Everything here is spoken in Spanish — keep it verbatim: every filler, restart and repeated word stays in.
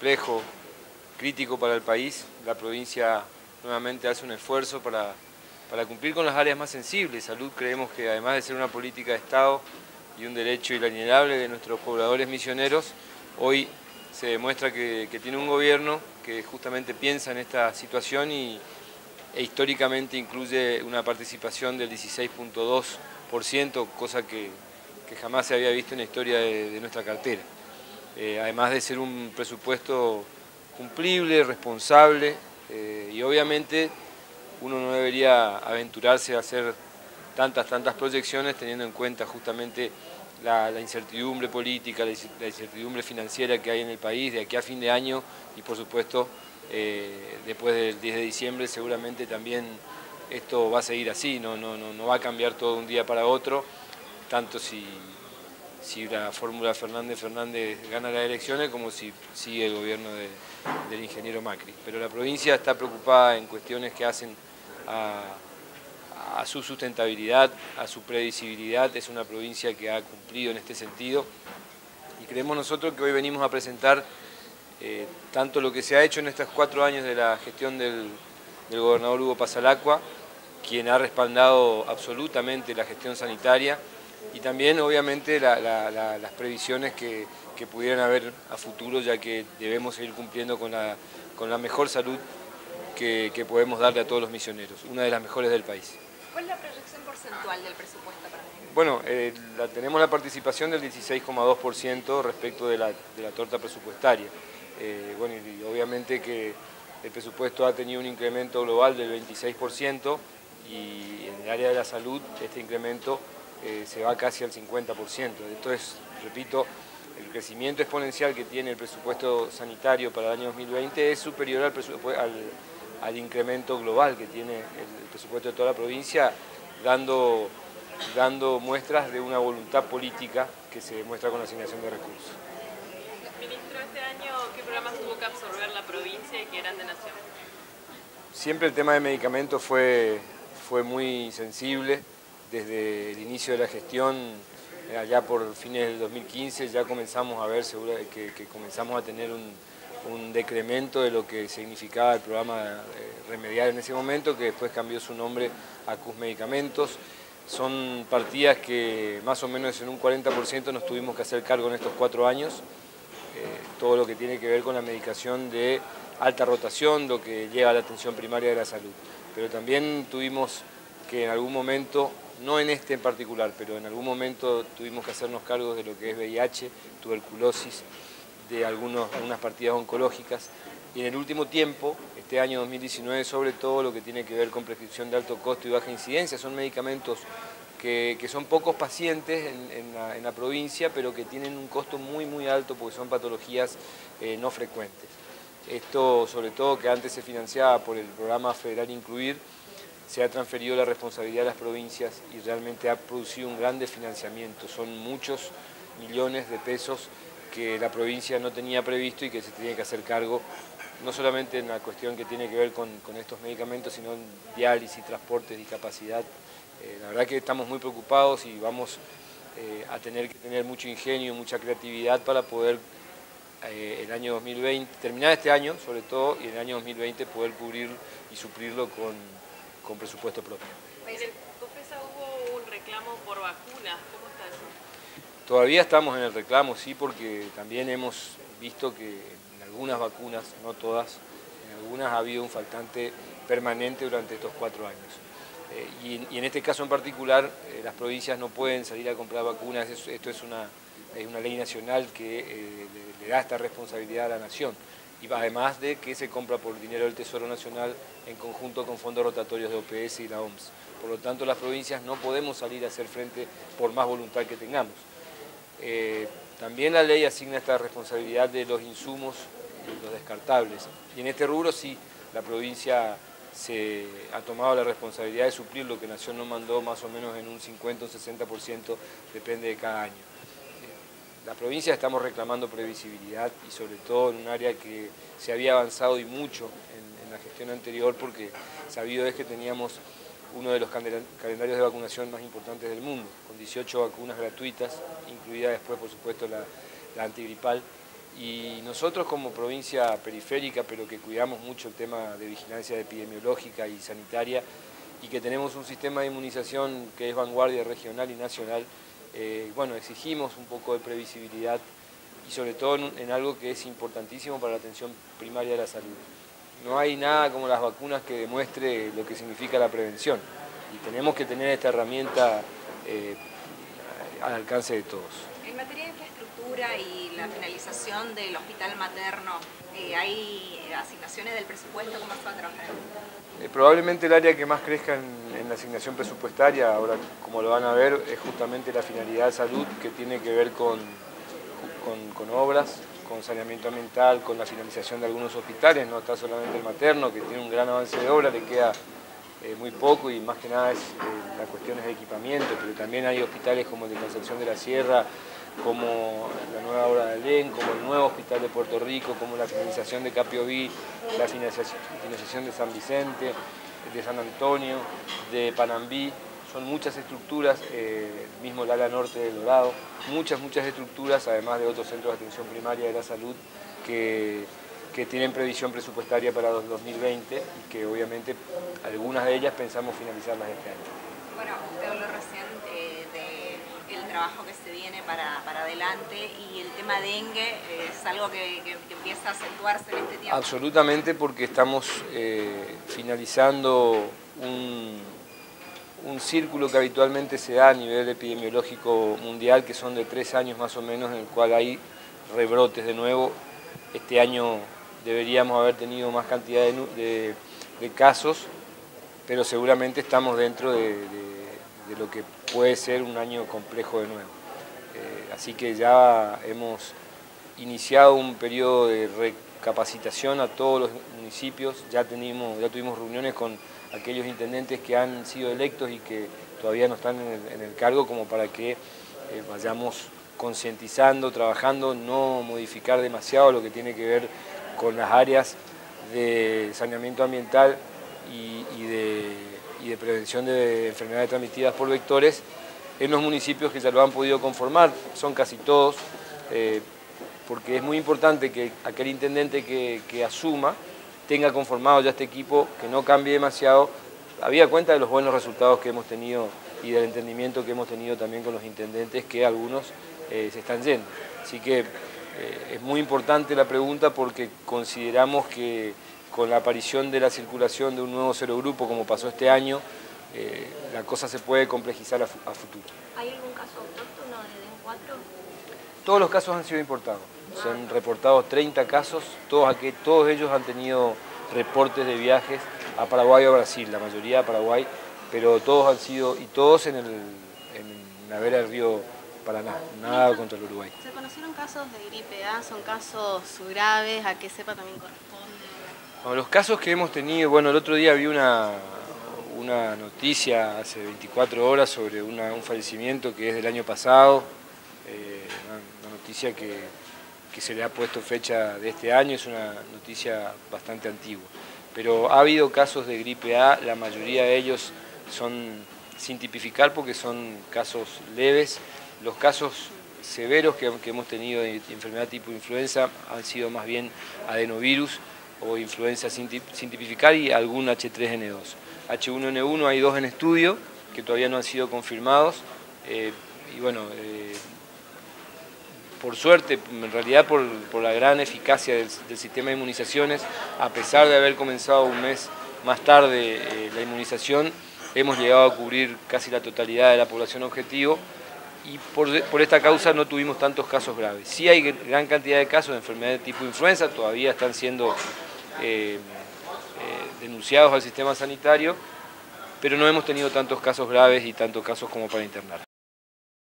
complejo, crítico para el país. La provincia nuevamente hace un esfuerzo para, para cumplir con las áreas más sensibles. Salud, creemos que además de ser una política de Estado y un derecho inalienable de nuestros pobladores misioneros, hoy se demuestra que, que tiene un gobierno que justamente piensa en esta situación y, e históricamente incluye una participación del dieciséis punto dos por ciento, cosa que, que jamás se había visto en la historia de, de nuestra cartera. Eh, además de ser un presupuesto cumplible, responsable, eh, y obviamente uno no debería aventurarse a hacer tantas, tantas proyecciones teniendo en cuenta justamente la, la incertidumbre política, la incertidumbre financiera que hay en el país de aquí a fin de año y por supuesto eh, después del diez de diciembre seguramente también esto va a seguir así, no, no, no, no va a cambiar todo de un día para otro, tanto si, si la fórmula Fernández-Fernández gana las elecciones como si sigue el gobierno de, del ingeniero Macri. Pero la provincia está preocupada en cuestiones que hacen a, a su sustentabilidad, a su previsibilidad. Es una provincia que ha cumplido en este sentido y creemos nosotros que hoy venimos a presentar eh, tanto lo que se ha hecho en estos cuatro años de la gestión del, del gobernador Hugo Pasalacqua, quien ha respaldado absolutamente la gestión sanitaria, y también obviamente la, la, la, las previsiones que, que pudieran haber a futuro, ya que debemos seguir cumpliendo con la, con la mejor salud que, que podemos darle a todos los misioneros, una de las mejores del país. ¿Cuál es la proyección porcentual del presupuesto para mí? Bueno, eh, la, tenemos la participación del dieciséis coma dos por ciento respecto de la, de la torta presupuestaria. Eh, bueno, y obviamente que el presupuesto ha tenido un incremento global del veintiséis por ciento y en el área de la salud este incremento eh, se va casi al cincuenta por ciento. Esto es, repito, el crecimiento exponencial que tiene el presupuesto sanitario para el año dos mil veinte es superior al, al, al incremento global que tiene el presupuesto de toda la provincia, dando, dando muestras de una voluntad política que se demuestra con la asignación de recursos. Ministro, este año, ¿qué programas tuvo que absorber la provincia y qué eran de Nación? Siempre el tema de medicamentos fue, fue muy sensible. Desde el inicio de la gestión, allá por fines del dos mil quince, ya comenzamos a ver seguro que, que comenzamos a tener un, un decremento de lo que significaba el programa remediar en ese momento, que después cambió su nombre a C U S Medicamentos. Son partidas que más o menos en un cuarenta por ciento nos tuvimos que hacer cargo en estos cuatro años. Eh, todo lo que tiene que ver con la medicación de alta rotación, lo que lleva a la atención primaria de la salud. Pero también tuvimos que en algún momento, no en este en particular, pero en algún momento tuvimos que hacernos cargo de lo que es V I H, tuberculosis, de algunos, algunas partidas oncológicas. Y en el último tiempo, este año dos mil diecinueve, sobre todo lo que tiene que ver con prescripción de alto costo y baja incidencia, son medicamentos que, que son pocos pacientes en, en, la, en la provincia, pero que tienen un costo muy muy alto porque son patologías eh, no frecuentes. Esto, sobre todo, que antes se financiaba por el programa Federal Incluir, se ha transferido la responsabilidad a las provincias y realmente ha producido un gran desfinanciamiento. Son muchos millones de pesos que la provincia no tenía previsto y que se tiene que hacer cargo, no solamente en la cuestión que tiene que ver con, con estos medicamentos, sino en diálisis, transportes, discapacidad. Eh, la verdad que estamos muy preocupados y vamos eh, a tener que tener mucho ingenio, mucha creatividad para poder eh, el año dos mil veinte, terminar este año sobre todo, y en el año dos mil veinte poder cubrir y suplirlo con, con presupuesto propio. En el COFESA hubo un reclamo por vacunas, ¿cómo está eso? Todavía estamos en el reclamo, sí, porque también hemos visto que en algunas vacunas, no todas, en algunas ha habido un faltante permanente durante estos cuatro años. Eh, y, y en este caso en particular, eh, las provincias no pueden salir a comprar vacunas, esto, esto es una, es una ley nacional que eh, le, le da esta responsabilidad a la nación. Y además de que se compra por dinero del Tesoro Nacional en conjunto con fondos rotatorios de O P S y la O M S. Por lo tanto, las provincias no podemos salir a hacer frente por más voluntad que tengamos. Eh, también la ley asigna esta responsabilidad de los insumos y los descartables. Y en este rubro sí, la provincia se ha tomado la responsabilidad de suplir lo que Nación nos mandó más o menos en un cincuenta o un sesenta por ciento, depende de cada año. La provincia estamos reclamando previsibilidad y sobre todo en un área que se había avanzado y mucho en, en la gestión anterior, porque sabido es que teníamos uno de los calendarios de vacunación más importantes del mundo, con dieciocho vacunas gratuitas, incluida después por supuesto la, la antigripal, Y nosotros como provincia periférica, pero que cuidamos mucho el tema de vigilancia epidemiológica y sanitaria, y que tenemos un sistema de inmunización que es vanguardia regional y nacional, eh, bueno, exigimos un poco de previsibilidad y sobre todo en, en algo que es importantísimo para la atención primaria de la salud. No hay nada como las vacunas que demuestre lo que significa la prevención y tenemos que tener esta herramienta eh, al alcance de todos. En materia de infraestructura y la finalización del hospital materno, eh, ¿hay asignaciones del presupuesto? ¿Cómo se va a trabajar? Eh, probablemente el área que más crezca en, en la asignación presupuestaria, ahora como lo van a ver, es justamente la finalidad de salud, que tiene que ver con, con, con obras, con saneamiento ambiental, con la finalización de algunos hospitales, no está solamente el materno, que tiene un gran avance de obra, le queda eh, muy poco y más que nada es eh, las cuestiones de equipamiento, pero también hay hospitales como el de Concepción de la Sierra, como la nueva obra de Alén, como el nuevo hospital de Puerto Rico, como la finalización de Capiobí, la finalización de San Vicente, de San Antonio, de Panambí. Son muchas estructuras, eh, mismo el ala norte del Dorado, muchas, muchas estructuras, además de otros centros de atención primaria de la salud que, que tienen previsión presupuestaria para dos mil veinte y que obviamente algunas de ellas pensamos finalizarlas este año. Bueno, usted habló recién eh, del trabajo que se viene para, para adelante y el tema dengue eh, es algo que, que, que empieza a acentuarse en este tiempo. Absolutamente, porque estamos eh, finalizando un... un círculo que habitualmente se da a nivel epidemiológico mundial, que son de tres años más o menos, en el cual hay rebrotes de nuevo. Este año deberíamos haber tenido más cantidad de, de, de casos, pero seguramente estamos dentro de, de, de lo que puede ser un año complejo de nuevo. Eh, así que ya hemos iniciado un periodo de recapacitación a todos los municipios, ya, tenimos, ya tuvimos reuniones con aquellos intendentes que han sido electos y que todavía no están en el, en el cargo, como para que eh, vayamos concientizando, trabajando, no modificar demasiado lo que tiene que ver con las áreas de saneamiento ambiental y, y, de, y de prevención de enfermedades transmitidas por vectores en los municipios que ya lo han podido conformar, son casi todos, eh, porque es muy importante que aquel intendente que, que asuma tenga conformado ya este equipo, que no cambie demasiado, habida cuenta de los buenos resultados que hemos tenido y del entendimiento que hemos tenido también con los intendentes, que algunos eh, se están yendo. Así que eh, es muy importante la pregunta porque consideramos que con la aparición de la circulación de un nuevo serogrupo, como pasó este año, eh, la cosa se puede complejizar a, a futuro. ¿Hay algún caso autóctono de D E N cuatro? Todos los casos han sido importados. Se han reportado treinta casos, todos, aquí, todos ellos han tenido reportes de viajes a Paraguay o a Brasil, la mayoría a Paraguay, pero todos han sido, y todos en, el, en la vera del río Paraná, nada contra el Uruguay. ¿Se conocieron casos de gripe A? ¿Son casos graves? ¿A qué cepa también corresponde? Bueno, los casos que hemos tenido, bueno, el otro día vi una, una noticia hace veinticuatro horas sobre una, un fallecimiento que es del año pasado, eh, una, una noticia que... que se le ha puesto fecha de este año, es una noticia bastante antigua. Pero ha habido casos de gripe A, la mayoría de ellos son sin tipificar porque son casos leves. Los casos severos que, que hemos tenido de enfermedad tipo influenza han sido más bien adenovirus o influenza sin, sin tipificar y algún H tres N dos. H uno N uno hay dos en estudio que todavía no han sido confirmados eh, y bueno, eh, por suerte, en realidad por, por la gran eficacia del, del sistema de inmunizaciones, a pesar de haber comenzado un mes más tarde eh, la inmunización, hemos llegado a cubrir casi la totalidad de la población objetivo y por, por esta causa no tuvimos tantos casos graves. Sí hay gran cantidad de casos de enfermedad de tipo influenza, todavía están siendo eh, eh, denunciados al sistema sanitario, pero no hemos tenido tantos casos graves y tantos casos como para internar.